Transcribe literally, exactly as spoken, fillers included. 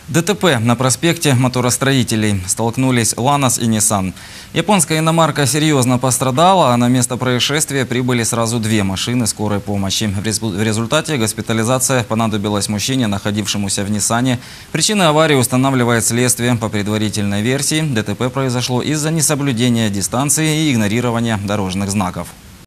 ДТП на проспекте моторостроителей. Столкнулись «Ланос» и «Ниссан». Японская иномарка серьезно пострадала, а на место происшествия прибыли сразу две машины скорой помощи. В результате госпитализация понадобилась мужчине, находившемуся в «Ниссане». Причины аварии устанавливает следствие. По предварительной версии, ДТП произошло из-за несоблюдения дистанции и игнорирования дорожных знаков.